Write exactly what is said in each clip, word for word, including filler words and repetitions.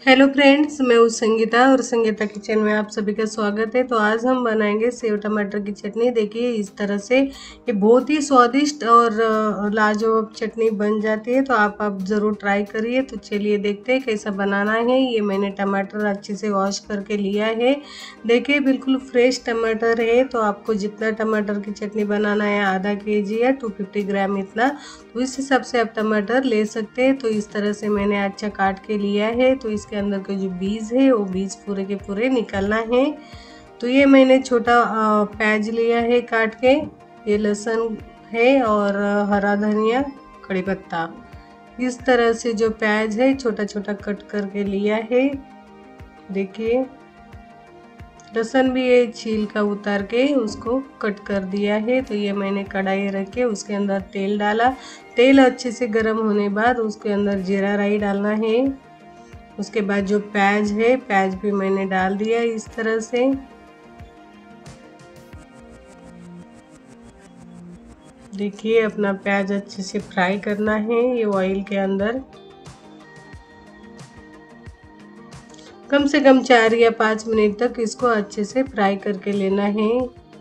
Hello friends, मैं हूँ संगीता और संगीता किचन में आप सभी का स्वागत है। तो आज हम बनाएंगे सेव टमाटर की चटनी। देखिए इस तरह से ये बहुत ही स्वादिष्ट और अ, लाजवाब चटनी बन जाती है। तो आप आप ज़रूर ट्राई करिए। तो चलिए देखते हैं कैसा बनाना है। ये मैंने टमाटर अच्छे से वॉश करके लिया है। देखिए बिल्कुल फ्रेश टमाटर है। तो आपको जितना टमाटर की चटनी बनाना है, आधा के जी या टू फिफ्टी ग्राम इतना, तो इस हिसाब से आप टमाटर ले सकते हैं। तो इस तरह से मैंने अच्छा काट के लिया है। तो इसके अंदर के जो बीज है वो बीज पूरे के पूरे निकालना है। तो ये मैंने छोटा प्याज लिया है काट के, ये लहसुन है और हरा धनिया, कड़ी पत्ता। इस तरह से जो प्याज है छोटा छोटा कट करके लिया है। देखिए लहसुन भी ये छील का उतार के उसको कट कर दिया है। तो ये मैंने कढ़ाई रख के उसके अंदर तेल डाला। तेल अच्छे से गर्म होने बाद उसके अंदर जीरा राई डालना है। उसके बाद जो प्याज है, प्याज भी मैंने डाल दिया इस तरह से। देखिए अपना प्याज अच्छे से फ्राई करना है ये ऑयल के अंदर। कम से कम चार या पाँच मिनट तक इसको अच्छे से फ्राई करके लेना है।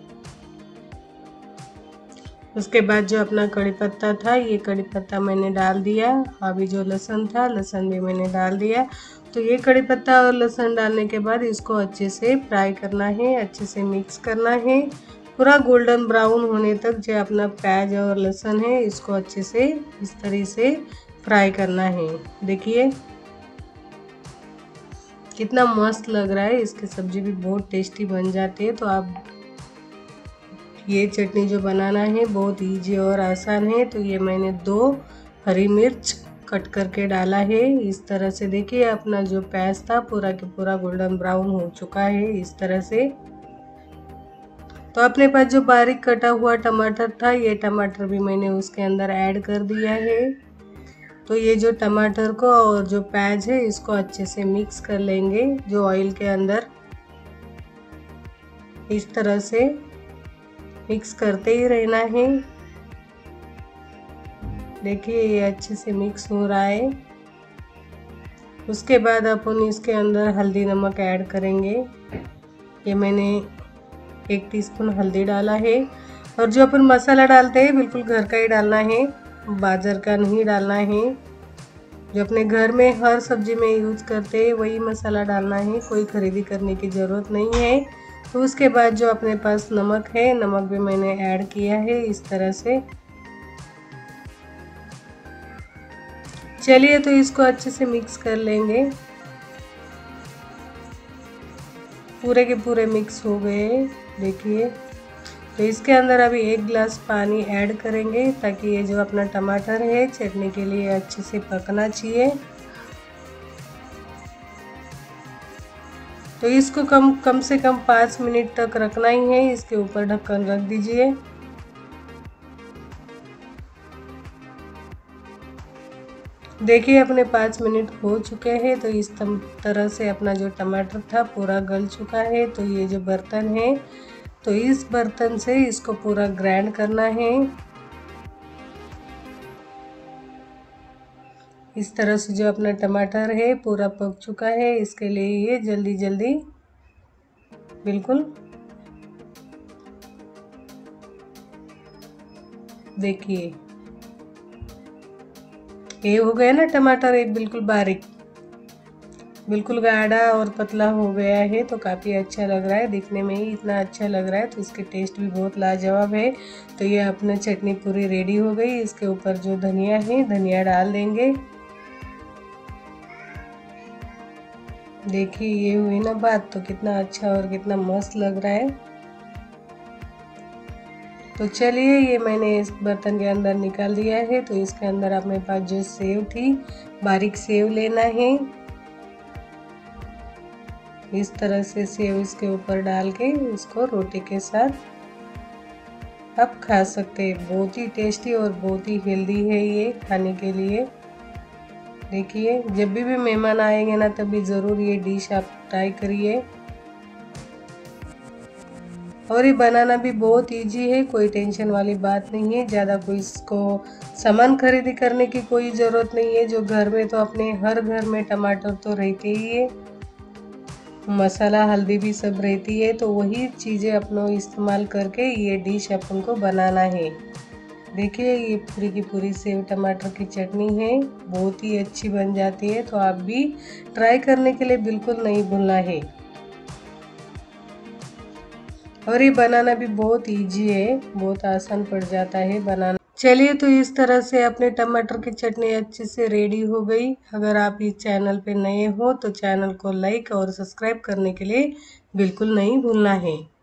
उसके बाद जो अपना कड़ी पत्ता था, ये कड़ी पत्ता मैंने डाल दिया। अभी जो लहसुन था, लहसुन भी मैंने डाल दिया। तो ये कड़ी पत्ता और लहसुन डालने के बाद इसको अच्छे से फ्राई करना है, अच्छे से मिक्स करना है, पूरा गोल्डन ब्राउन होने तक। जो अपना प्याज और लहसुन है इसको अच्छे से इस तरह से फ्राई करना है। देखिए कितना मस्त लग रहा है। इसकी सब्जी भी बहुत टेस्टी बन जाती है। तो आप ये चटनी जो बनाना है बहुत इजी और आसान है। तो ये मैंने दो हरी मिर्च कट करके डाला है इस तरह से। देखिए अपना जो प्याज था पूरा के पूरा गोल्डन ब्राउन हो चुका है इस तरह से। तो अपने पास जो बारीक कटा हुआ टमाटर था, ये टमाटर भी मैंने उसके अंदर ऐड कर दिया है। तो ये जो टमाटर को और जो प्याज है इसको अच्छे से मिक्स कर लेंगे जो ऑयल के अंदर। इस तरह से मिक्स करते ही रहना है। देखिए ये अच्छे से मिक्स हो रहा है। उसके बाद अपन इसके अंदर हल्दी नमक ऐड करेंगे। ये मैंने एक टीस्पून हल्दी डाला है। और जो अपन मसाला डालते हैं बिल्कुल घर का ही डालना है, बाजार का नहीं डालना है। जो अपने घर में हर सब्जी में यूज करते हैं वही मसाला डालना है, कोई खरीदी करने की ज़रूरत नहीं है। तो उसके बाद जो अपने पास नमक है, नमक भी मैंने ऐड किया है इस तरह से। चलिए तो इसको अच्छे से मिक्स कर लेंगे। पूरे के पूरे मिक्स हो गए। देखिए तो इसके अंदर अभी एक गिलास पानी ऐड करेंगे ताकि ये जो अपना टमाटर है चटनी के लिए अच्छे से पकना चाहिए। तो इसको कम कम से कम पाँच मिनट तक रखना ही है। इसके ऊपर ढक्कन रख दीजिए। देखिए अपने पाँच मिनट हो चुके हैं। तो इस तरह से अपना जो टमाटर था पूरा गल चुका है। तो ये जो बर्तन है, तो इस बर्तन से इसको पूरा ग्राइंड करना है। इस तरह से जो अपना टमाटर है पूरा पक चुका है। इसके लिए ये जल्दी जल्दी बिल्कुल देखिए ये हो गया ना टमाटर, एक बिल्कुल बारीक, बिल्कुल गाढ़ा और पतला हो गया है। तो काफ़ी अच्छा लग रहा है, दिखने में ही इतना अच्छा लग रहा है। तो इसके टेस्ट भी बहुत लाजवाब है। तो ये अपना चटनी पूरी रेडी हो गई। इसके ऊपर जो धनिया है, धनिया डाल देंगे। देखिए ये हुई ना बात, तो कितना अच्छा और कितना मस्त लग रहा है। तो चलिए ये मैंने इस बर्तन के अंदर निकाल दिया है। तो इसके अंदर अपने पास जो सेव थी, बारीक सेव लेना है। इस तरह से सेव इसके ऊपर डाल के इसको रोटी के साथ आप खा सकते हैं। बहुत ही टेस्टी और बहुत ही हेल्दी है ये खाने के लिए। देखिए जब भी भी मेहमान आएंगे ना, तभी ज़रूर ये डिश आप ट्राई करिए। और ये बनाना भी बहुत इजी है, कोई टेंशन वाली बात नहीं है। ज़्यादा कोई इसको सामान खरीदी करने की कोई ज़रूरत नहीं है। जो घर में तो अपने हर घर में टमाटर तो रहते ही है, मसाला हल्दी भी सब रहती है, तो वही चीज़ें अपनों इस्तेमाल करके ये डिश अपन को बनाना है। देखिए ये पूरी की पूरी सेव टमाटर की चटनी है, बहुत ही अच्छी बन जाती है। तो आप भी ट्राई करने के लिए बिल्कुल नहीं भूलना है। और ये बनाना भी बहुत इजी है, बहुत आसान पड़ जाता है बनाना। चलिए तो इस तरह से अपने टमाटर की चटनी अच्छे से रेडी हो गई। अगर आप इस चैनल पे नए हो तो चैनल को लाइक और सब्सक्राइब करने के लिए बिल्कुल नहीं भूलना है।